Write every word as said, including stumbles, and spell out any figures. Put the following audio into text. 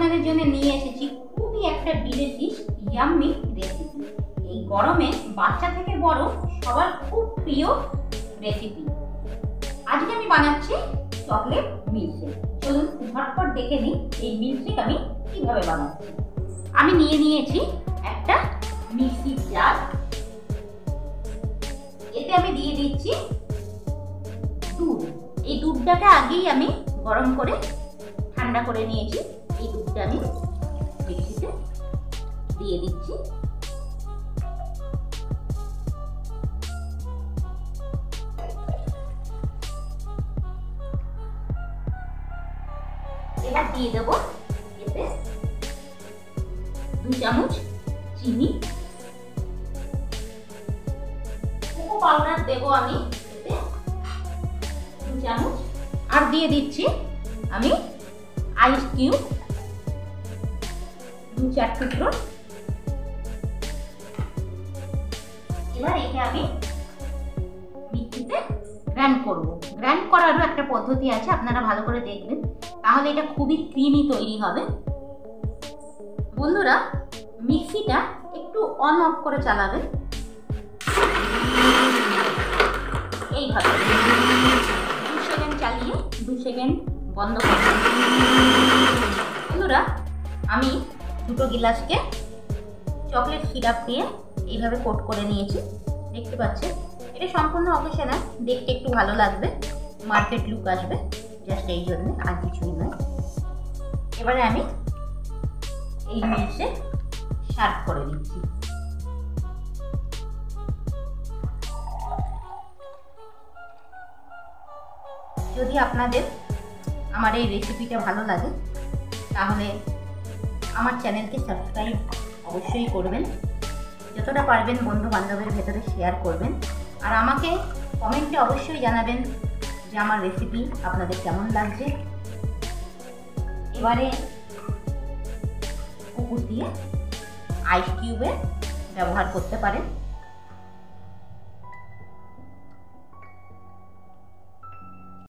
আপনাদের জন্য নিয়ে এসেছি খুবই একটা বিদেশি ইয়াম্মি রেসিপি। এই গরমে বাচ্চা থেকে বড় সবার খুব প্রিয় রেসিপি। আজকে আমি বানাচ্ছি চকলেট মিল্কশেক। চলুন ঝটপট দেখে নিই এই মিল্কশেক আমি কিভাবে বানাচ্ছি। আমি নিয়ে নিয়েছি একটা মিক্সির জার। এতে আমি দিয়ে দিচ্ছি দুধ। এই দুধটাকে আগেই আমি গরম করে ঠান্ডা করে নিয়েছি। এই দুধটা আমি মিক্সিতে দিয়ে দিচ্ছি। এবার দিয়ে দেব এতে দু চামচ চিনি, কোকো পাউডার দেব আমি এতে দু চামচ, আর দিয়ে দিচ্ছি আমি আইস কিউব দু চার টুকরো। এবার একে আমি মিক্সিতে গ্রাইন্ড করব। গ্রাইন্ড করারও একটা পদ্ধতি আছে, আপনারা ভালো করে দেখবেন, তাহলে এটা খুবই ক্রিমি তৈরি হবে। বন্ধুরা, মিক্সিটা একটু অন অফ করে চালাবেন, এইভাবে দু সেকেন্ড চালিয়ে দু সেকেন্ড বন্ধ করবেন। বন্ধুরা, আমি দুটো গিলাসকে চকলেট সিরাপ দিয়ে এইভাবে কোট করে নিয়েছি, দেখতে পাচ্ছেন। এটা সম্পূর্ণ অকেশনাল, দেখতে একটু ভালো লাগবে, মার্কেট লুক আসবে, জাস্ট এই জন্য, আর কিছুই নয়। এবারে আমি এই মিল্কশেক সার্ভ করে দিচ্ছি। যদি আপনাদের আমার এই রেসিপিটা ভালো লাগে তাহলে আমার চ্যানেলকে সাবস্ক্রাইব অবশ্যই করবেন, যতটা পারবেন বন্ধু বান্ধবের ভেতরে শেয়ার করবেন, আর আমাকে কমেন্টে অবশ্যই জানাবেন যে আমার রেসিপি আপনাদের কেমন লাগছে। এবারে উপর দিয়ে আইস কিউবের ব্যবহার করতে পারেন।